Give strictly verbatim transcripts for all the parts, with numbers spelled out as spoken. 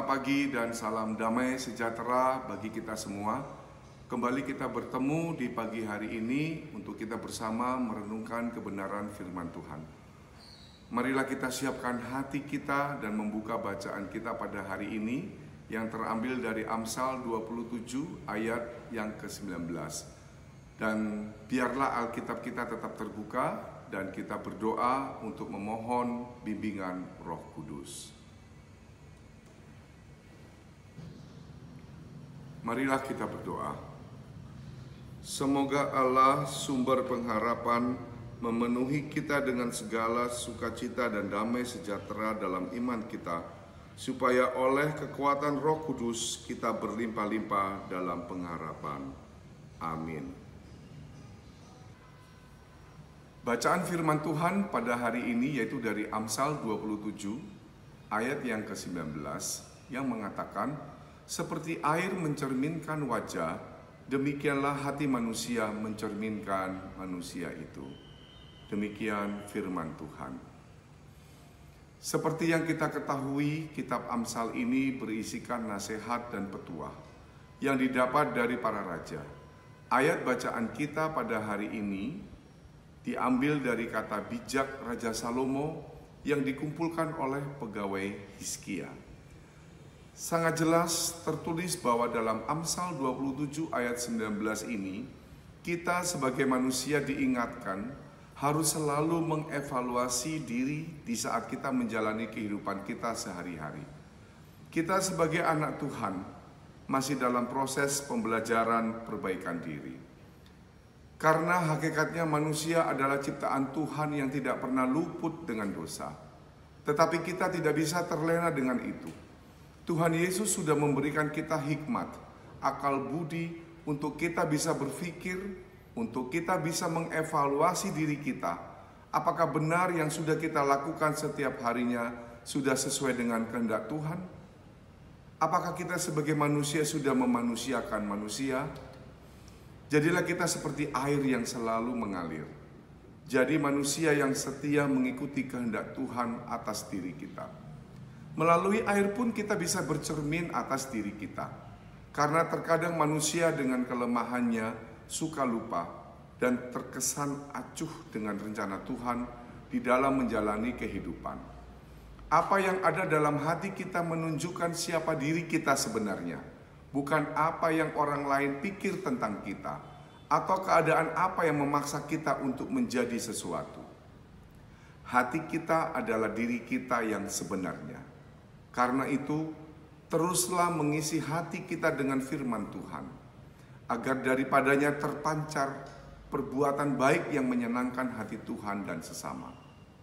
Selamat pagi dan salam damai sejahtera bagi kita semua. Kembali kita bertemu di pagi hari ini untuk kita bersama merenungkan kebenaran firman Tuhan. Marilah kita siapkan hati kita dan membuka bacaan kita pada hari ini yang terambil dari Amsal dua puluh tujuh ayat yang ke sembilan belas. Dan biarlah Alkitab kita tetap terbuka dan kita berdoa untuk memohon bimbingan Roh Kudus. Marilah kita berdoa. Semoga Allah sumber pengharapan memenuhi kita dengan segala sukacita dan damai sejahtera dalam iman kita, supaya oleh kekuatan Roh Kudus kita berlimpah-limpah dalam pengharapan. Amin. Bacaan firman Tuhan pada hari ini yaitu dari Amsal dua puluh tujuh ayat yang ke sembilan belas yang mengatakan, seperti air mencerminkan wajah, demikianlah hati manusia mencerminkan manusia itu. Demikian firman Tuhan. Seperti yang kita ketahui, kitab Amsal ini berisikan nasihat dan petuah yang didapat dari para raja. Ayat bacaan kita pada hari ini diambil dari kata bijak Raja Salomo yang dikumpulkan oleh pegawai Hizkia. Sangat jelas tertulis bahwa dalam Amsal dua puluh tujuh ayat sembilan belas ini, kita sebagai manusia diingatkan harus selalu mengevaluasi diri di saat kita menjalani kehidupan kita sehari-hari. Kita sebagai anak Tuhan masih dalam proses pembelajaran perbaikan diri. Karena hakikatnya manusia adalah ciptaan Tuhan yang tidak pernah luput dengan dosa. Tetapi kita tidak bisa terlena dengan itu. Tuhan Yesus sudah memberikan kita hikmat, akal budi untuk kita bisa berpikir, untuk kita bisa mengevaluasi diri kita. Apakah benar yang sudah kita lakukan setiap harinya sudah sesuai dengan kehendak Tuhan? Apakah kita sebagai manusia sudah memanusiakan manusia? Jadilah kita seperti air yang selalu mengalir. Jadi manusia yang setia mengikuti kehendak Tuhan atas diri kita. Melalui air pun kita bisa bercermin atas diri kita. Karena terkadang manusia dengan kelemahannya suka lupa dan terkesan acuh dengan rencana Tuhan di dalam menjalani kehidupan. Apa yang ada dalam hati kita menunjukkan siapa diri kita sebenarnya, bukan apa yang orang lain pikir tentang kita, atau keadaan apa yang memaksa kita untuk menjadi sesuatu. Hati kita adalah diri kita yang sebenarnya. Karena itu, teruslah mengisi hati kita dengan firman Tuhan, agar daripadanya terpancar perbuatan baik yang menyenangkan hati Tuhan dan sesama.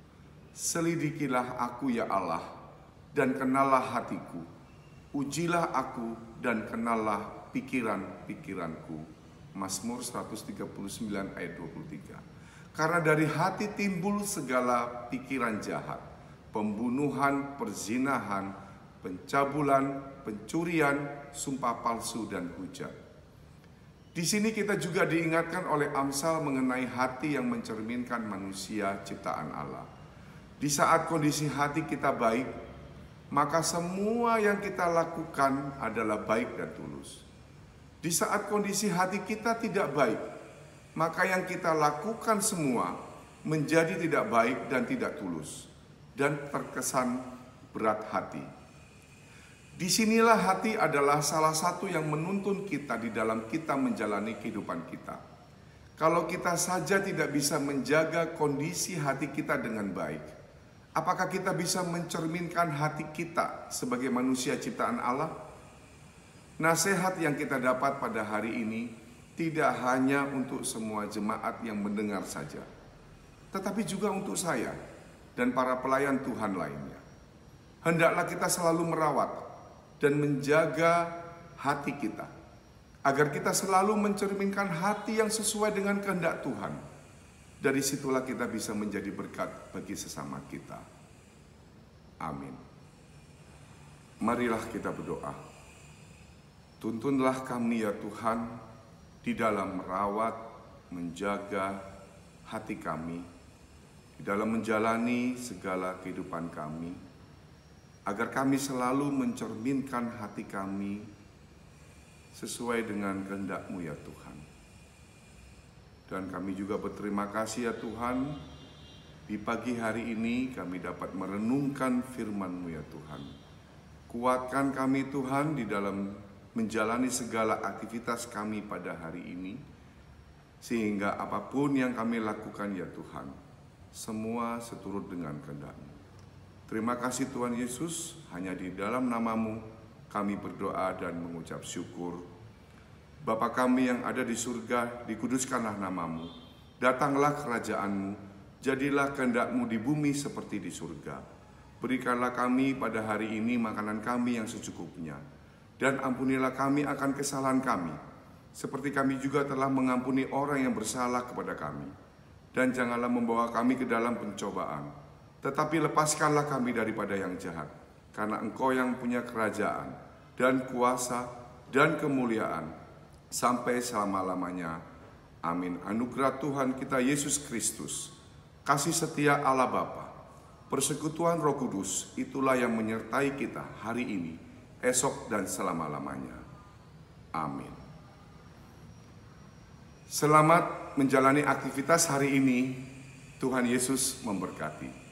Selidikilah aku ya Allah, dan kenallah hatiku. Ujilah aku dan kenallah pikiran-pikiranku. Mazmur seratus tiga puluh sembilan ayat dua puluh tiga. Karena dari hati timbul segala pikiran jahat, pembunuhan, perzinahan, pencabulan, pencurian, sumpah palsu, dan hujat. Di sini kita juga diingatkan oleh Amsal mengenai hati yang mencerminkan manusia ciptaan Allah. Di saat kondisi hati kita baik, maka semua yang kita lakukan adalah baik dan tulus. Di saat kondisi hati kita tidak baik, maka yang kita lakukan semua menjadi tidak baik dan tidak tulus, dan terkesan berat hati. Disinilah hati adalah salah satu yang menuntun kita di dalam kita menjalani kehidupan kita. Kalau kita saja tidak bisa menjaga kondisi hati kita dengan baik, apakah kita bisa mencerminkan hati kita sebagai manusia ciptaan Allah? Nasihat yang kita dapat pada hari ini tidak hanya untuk semua jemaat yang mendengar saja, tetapi juga untuk saya dan para pelayan Tuhan lainnya. Hendaklah kita selalu merawat dan menjaga hati kita, agar kita selalu mencerminkan hati yang sesuai dengan kehendak Tuhan. Dari situlah kita bisa menjadi berkat bagi sesama kita. Amin. Marilah kita berdoa. Tuntunlah kami ya Tuhan, di dalam merawat, menjaga hati kami, di dalam menjalani segala kehidupan kami, agar kami selalu mencerminkan hati kami sesuai dengan kehendak-Mu ya Tuhan. Dan kami juga berterima kasih ya Tuhan, di pagi hari ini kami dapat merenungkan firman-Mu ya Tuhan. Kuatkan kami Tuhan di dalam menjalani segala aktivitas kami pada hari ini, sehingga apapun yang kami lakukan ya Tuhan, semua seturut dengan kehendak-Mu. Terima kasih Tuhan Yesus, hanya di dalam nama-Mu kami berdoa dan mengucap syukur. Bapa kami yang ada di surga, dikuduskanlah nama-Mu. Datanglah kerajaan-Mu, jadilah kehendak-Mu di bumi seperti di surga. Berikanlah kami pada hari ini makanan kami yang secukupnya. Dan ampunilah kami akan kesalahan kami, seperti kami juga telah mengampuni orang yang bersalah kepada kami. Dan janganlah membawa kami ke dalam pencobaan, tetapi lepaskanlah kami daripada yang jahat. Karena Engkau yang punya kerajaan dan kuasa dan kemuliaan sampai selama-lamanya. Amin. Anugerah Tuhan kita Yesus Kristus, kasih setia Allah Bapa, persekutuan Roh Kudus, itulah yang menyertai kita hari ini, esok dan selama-lamanya. Amin. Selamat menjalani aktivitas hari ini. Tuhan Yesus memberkati.